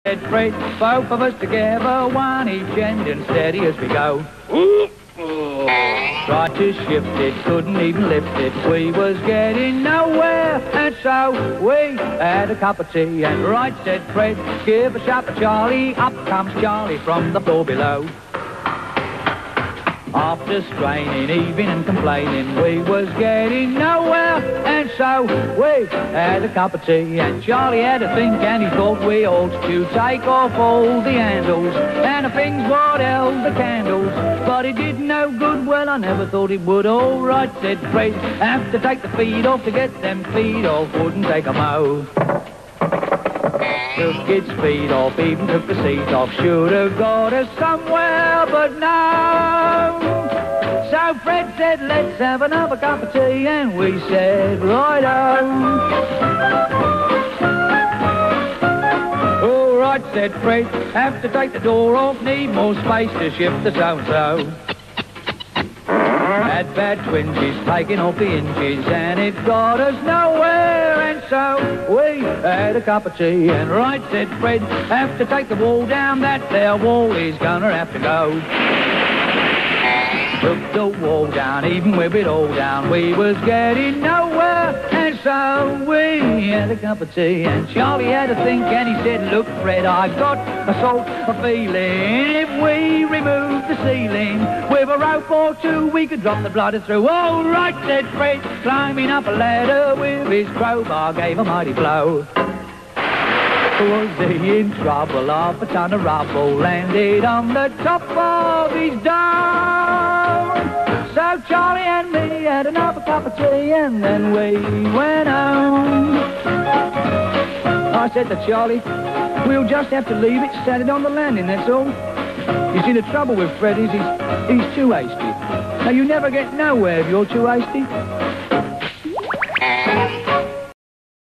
said Fred, both of us together, one each end and steady as we go. Tried to shift it, couldn't even lift it. We was getting nowhere, and so we had a cup of tea. And right said Fred, give a shot for Charlie. Up comes Charlie from the floor below. After straining, even and complaining, we was getting nowhere, and so we had a cup of tea. And Charlie had a think, and he thought we ought to take off all the handles and the things what held the candles. But it did no good, well, I never thought it would. All right, said Fred, have to take the feet off to get them feet off. Wouldn't take a mo. Took its feet off, even took the seat off. Should have got us somewhere, but no. So Fred said, let's have another cup of tea, and we said, righto. All right, said Fred, have to take the door off, need more space to shift the so-and-so. Had bad twinges, taking off the hinges, and it got us nowhere, and so we had a cup of tea. And right, said Fred, have to take the wall down, that there wall is gonna have to go. Took the wall down, even with it all down, we was getting nowhere, and so we had a cup of tea. And Charlie had a think, and he said, look, Fred, I got a sort of feeling if we remove the ceiling with a rope or two, we could drop the bladder through. All right, said Fred, climbing up a ladder with his crowbar, gave a mighty blow. Was he in trouble? Half a ton of rubble landed on the top of his dome. So Charlie and me had another cup of tea, and then we went home. I said to Charlie, we'll just have to leave it standing on the landing, that's all. You see, the trouble with Fred is he's too hasty. Now, you never get nowhere if you're too hasty.